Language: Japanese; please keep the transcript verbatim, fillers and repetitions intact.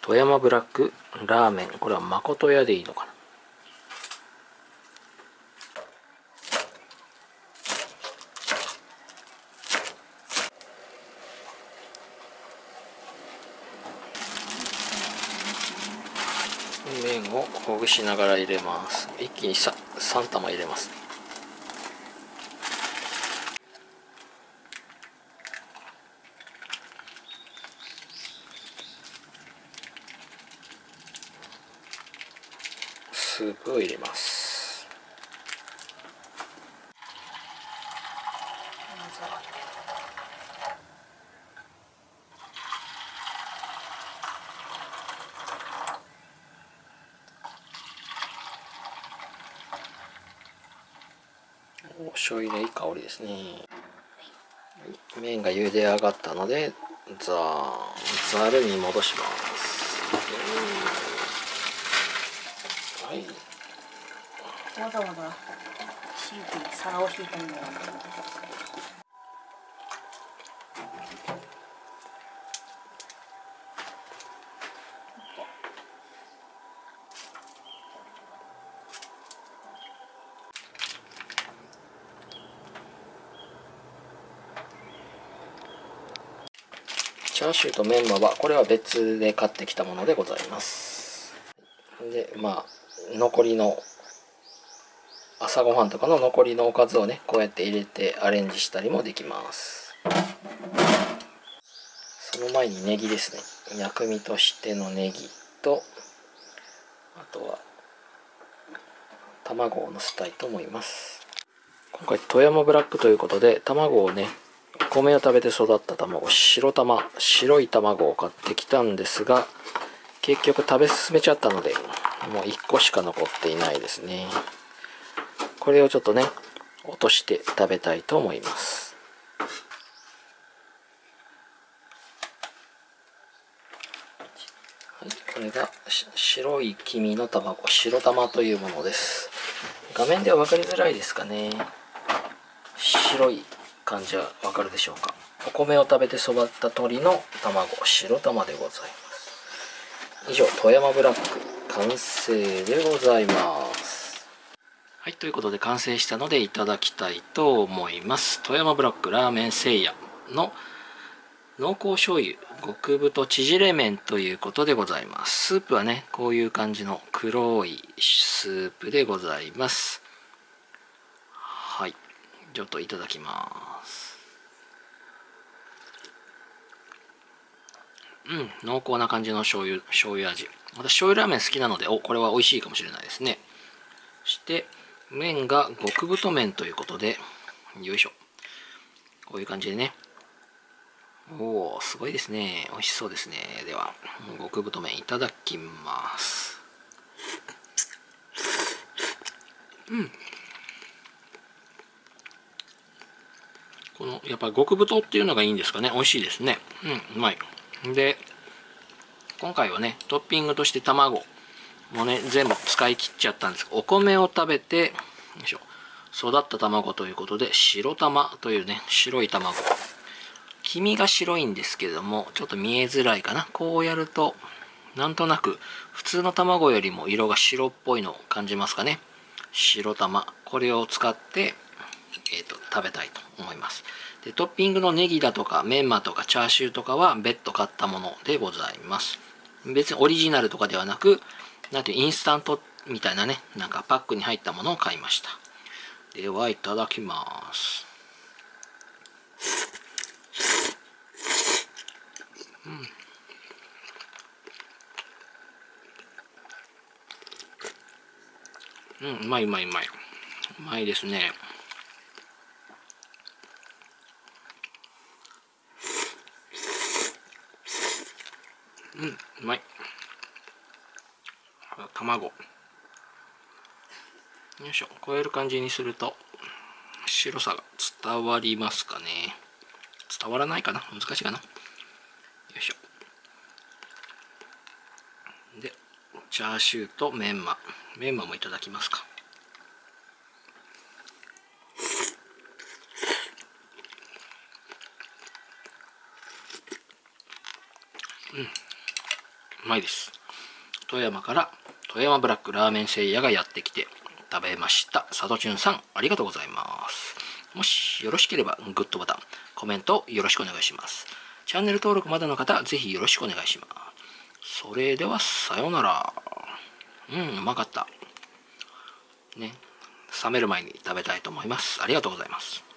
富山ブラックラーメン、これは誠屋でいいのかな。麺をほぐしながら入れます。一気に さん, 玉入れます。スープを入れます。お醤油のいい香りですね。麺が茹で上がったのでざざるに戻します。はい、 わざわざシンクに皿を敷いたんだよ。 チャーシューとメンマはこれは別で買ってきたものでございます。でまあ残りの朝ごはんとかの残りのおかずをねこうやって入れてアレンジしたりもできます。その前にネギですね。薬味としてのネギとあとは卵をのせたいと思います。今回富山ブラックということで卵をね、米を食べて育った卵、白玉白い卵を買ってきたんですが、結局食べ進めちゃったのでもういっこしか残っていないですね。これをちょっとね落として食べたいと思います。はい、これが白い黄身の卵、白玉というものです。画面では分かりづらいですかね。白い感じは分かるでしょうか。お米を食べて育った鶏の卵、白玉でございます。以上、富山ブラック完成でございます。はい、ということで完成したのでいただきたいと思います。富山ブラックラーメンせいやの濃厚醤油極太縮れ麺ということでございます。スープはねこういう感じの黒いスープでございます。はい、ちょっといただきます。うん、濃厚な感じの醤油醤油味。私醤油ラーメン好きなので、おこれは美味しいかもしれないですね。そして麺が極太麺ということで、よいしょ、こういう感じでね。おお、すごいですね。美味しそうですね。では極太麺いただきます。うん、このやっぱり極太っていうのがいいんですかね。美味しいですね。うん、うまい。で今回はねトッピングとして卵もね全部使い切っちゃったんです。お米を食べてよいしょ育った卵ということで白玉というね白い卵、黄身が白いんですけれどもちょっと見えづらいかな。こうやるとなんとなく普通の卵よりも色が白っぽいのを感じますかね。白玉、これを使って、えーと、食べたいと思います。でトッピングのネギだとかメンマとかチャーシューとかは別途買ったものでございます。別にオリジナルとかではなく、なんていうインスタントみたいなねなんかパックに入ったものを買いました。ではいただきます。うん、うん、うまいうまいうまいうまいですね。うん、うまい。卵よいしょ、こういう感じにすると白さが伝わりますかね。伝わらないかな、難しいかな。よいしょ。でチャーシューとメンマメンマもいただきますか。 うまいです。富山から富山ブラックラーメンせいやがやってきて食べました。佐渡チュンさん、ありがとうございます。もしよろしければグッドボタン、コメントよろしくお願いします。チャンネル登録まだの方、ぜひよろしくお願いします。それではさようなら。うん、うまかったね。冷める前に食べたいと思います。ありがとうございます。